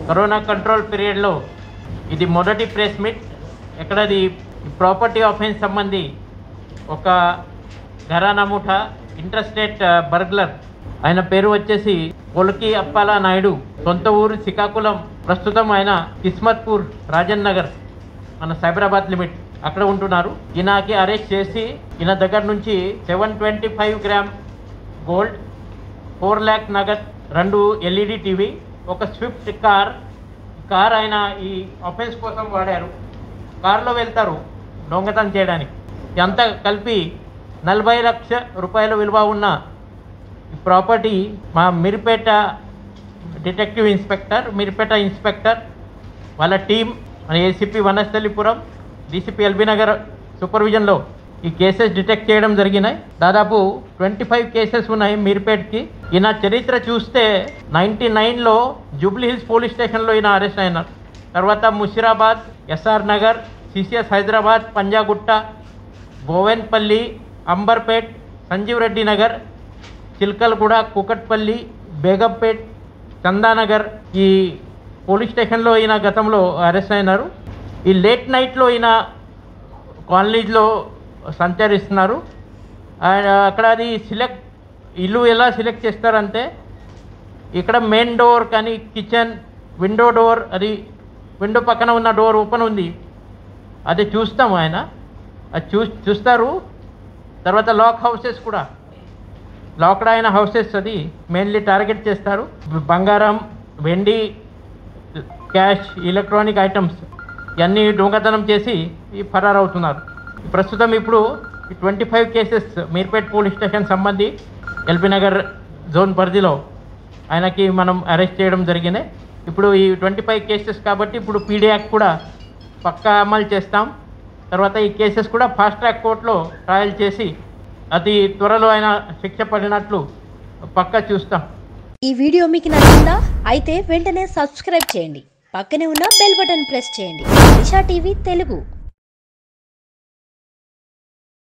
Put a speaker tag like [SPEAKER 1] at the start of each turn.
[SPEAKER 1] Corona control పీరియడ్లో ఇది మొదటి ప్రెస్ మీట్. ఎక్కడది ప్రాపర్టీ ఆఫెన్స్ సంబంధి ఒక ఘరానా ముఠా ఇంటర్స్టేట్ బర్గ్లర్, ఆయన పేరు వచ్చేసి పొలకి అప్పాల నాయుడు, సొంత ఊరు శ్రీకాకుళం, ప్రస్తుతం ఆయన కిస్మత్పూర్ రాజన్ నగర్ మన సైబరాబాద్ లిమిట్ అక్కడ ఉంటున్నారు. ఈయనకి అరెస్ట్ చేసి ఈయన దగ్గర నుంచి 725 గ్రామ్ గోల్డ్, 4 lakh నగద్, 2 LED టీవీ, ఒక స్విఫ్ట్ కార్ ఆయన ఈ ఆఫెన్స్ కోసం వాడారు. కారులో వెళ్తారు దొంగతనం చేయడానికి. ఇదంతా కలిపి 40 లక్షల రూపాయల విలువ ఉన్న ఈ ప్రాపర్టీ మా Meerpet detective inspector, Meerpet inspector వాళ్ళ టీం, మన ఏసీపీ వనస్థలిపురం, డీసీపీ ఎల్బీ నగర్ సూపర్విజన్లో ఈ కేసెస్ డిటెక్ట్ చేయడం జరిగినాయి. దాదాపు 25 కేసెస్ ఉన్నాయి మీర్పేట్కి. ఈయన చరిత్ర చూస్తే 99లో జూబ్లీ హిల్స్ పోలీస్ స్టేషన్లో ఈయన అరెస్ట్ అయినారు. తర్వాత ముషిరాబాద్, ఎస్ఆర్ నగర్, సిసిఎస్ హైదరాబాద్, పంజాగుట్ట, బోవెన్పల్లి, అంబర్పేట్, సంజీవ్ రెడ్డి నగర్, చిల్కల్గూడ, కూకట్పల్లి, బేగంపేట్, చందానగర్ ఈ పోలీస్ స్టేషన్లో ఈయన గతంలో అరెస్ట్ అయినారు. ఈ లేట్ నైట్లో ఈయన కాలనీలో సంచరిస్తున్నారు. అక్కడ అది ఇల్లు ఎలా సెలెక్ట్ చేస్తారంటే ఇక్కడ మెయిన్ డోర్ కానీ కిచెన్ విండో డోర్, అది విండో పక్కన ఉన్న డోర్ ఓపెన్ ఉంది, అది చూస్తాము. ఆయన అది చూస్తారు. తర్వాత లాక్ హౌసెస్ కూడా, లాక్డ్ అయిన హౌసెస్ అది మెయిన్లీ టార్గెట్ చేస్తారు. బంగారం, వెండి, క్యాష్, ఎలక్ట్రానిక్ ఐటమ్స్ ఇవన్నీ దొంగతనం చేసి ఫరారవుతున్నారు. ప్రస్తుతం ఇప్పుడు 25 కేసెస్ మీర్పేట్ పోలీస్ స్టేషన్ సంబంధి ఎల్బీ నగర్ జోన్ పరిధిలో ఆయనకి మనం అరెస్ట్ చేయడం జరిగింది. ఇప్పుడు ఈ 25 కేసెస్ కాబట్టి ఇప్పుడు పీడీ యాక్ట్ కూడా పక్కా అమలు చేస్తాం. తర్వాత ఈ కేసెస్ కూడా ఫాస్ట్ ట్రాక్ కోర్టులో ట్రయల్ చేసి అతి త్వరలో ఆయన శిక్ష పడినట్లు పక్కా చూస్తాం.
[SPEAKER 2] ఈ వీడియో మీకు నచ్చిందా? అయితే వెంటనే సబ్స్క్రైబ్ చేయండి, పక్కనే ఉన్న బెల్ బటన్ ప్రెస్ చేయండి. దిశ టీవీ తెలుగు.